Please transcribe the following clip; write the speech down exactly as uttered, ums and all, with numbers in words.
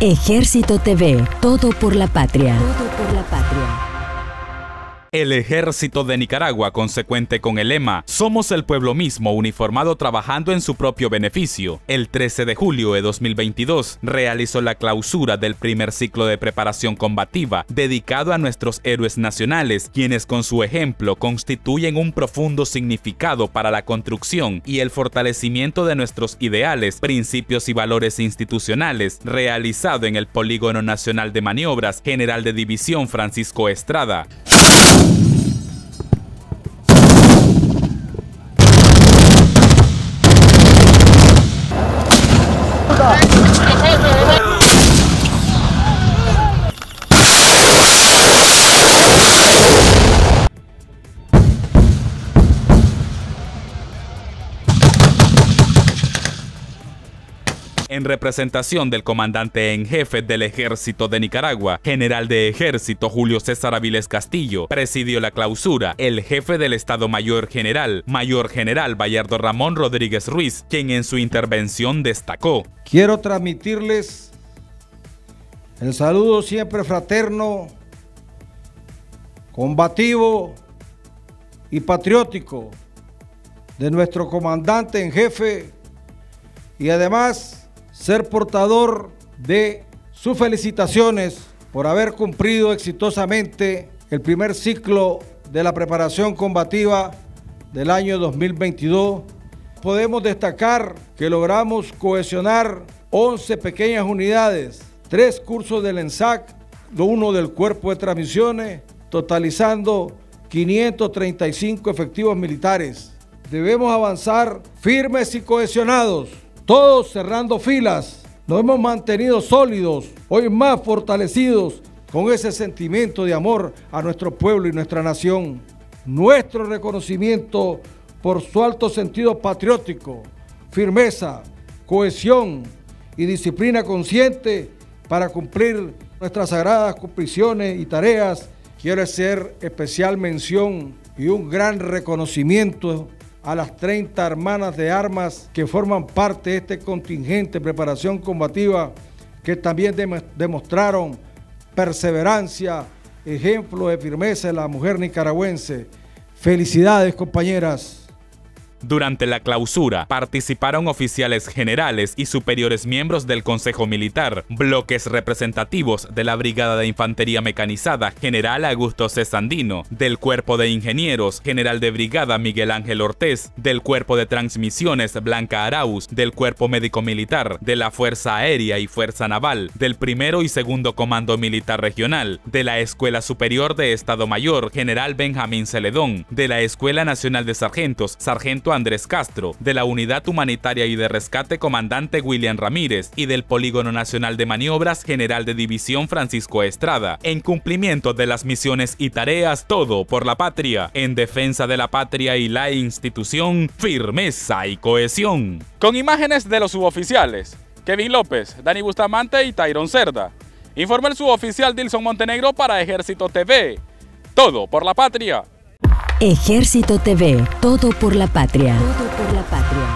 Ejército T V, todo por la patria. Todo por la patria. El Ejército de Nicaragua, consecuente con el lema "Somos el pueblo mismo uniformado trabajando en su propio beneficio", el trece de julio de dos mil veintidós realizó la clausura del primer ciclo de preparación combativa dedicado a nuestros héroes nacionales, quienes con su ejemplo constituyen un profundo significado para la construcción y el fortalecimiento de nuestros ideales, principios y valores institucionales, realizado en el Polígono Nacional de Maniobras General de División Francisco Estrada. En representación del comandante en jefe del Ejército de Nicaragua, general de Ejército Julio César Avilés Castillo, presidió la clausura el jefe del Estado Mayor General, Mayor General Bayardo Ramón Rodríguez Ruiz, quien en su intervención destacó: Quiero transmitirles el saludo siempre fraterno, combativo y patriótico de nuestro comandante en jefe, y además ser portador de sus felicitaciones por haber cumplido exitosamente el primer ciclo de la preparación combativa del año dos mil veintidós. Podemos destacar que logramos cohesionar once pequeñas unidades, tres cursos del ENSAC, uno del Cuerpo de Transmisiones, totalizando quinientos treinta y cinco efectivos militares. Debemos avanzar firmes y cohesionados, todos cerrando filas. Nos hemos mantenido sólidos, hoy más fortalecidos, con ese sentimiento de amor a nuestro pueblo y nuestra nación. Nuestro reconocimiento por su alto sentido patriótico, firmeza, cohesión y disciplina consciente para cumplir nuestras sagradas cumpliciones y tareas. Quiero hacer especial mención y un gran reconocimiento a las treinta hermanas de armas que forman parte de este contingente de preparación combativa, que también dem- demostraron perseverancia, ejemplo de firmeza de la mujer nicaragüense. Felicidades, compañeras. Durante la clausura participaron oficiales generales y superiores miembros del Consejo Militar, bloques representativos de la Brigada de Infantería Mecanizada General Augusto C. Sandino, del Cuerpo de Ingenieros General de Brigada Miguel Ángel Ortiz, del Cuerpo de Transmisiones Blanca Arauz, del Cuerpo Médico Militar, de la Fuerza Aérea y Fuerza Naval, del Primero y Segundo Comando Militar Regional, de la Escuela Superior de Estado Mayor General Benjamín Celedón, de la Escuela Nacional de Sargentos Sargento Andrés Castro, de la Unidad Humanitaria y de Rescate Comandante William Ramírez y del Polígono Nacional de Maniobras General de División Francisco Estrada, en cumplimiento de las misiones y tareas, todo por la patria, en defensa de la patria y la institución, firmeza y cohesión. Con imágenes de los suboficiales Kevin López, Dani Bustamante y Tyron Cerda, informa el suboficial Dilson Montenegro para Ejército T V, todo por la patria. Ejército T V, todo por la patria. Todo por la patria.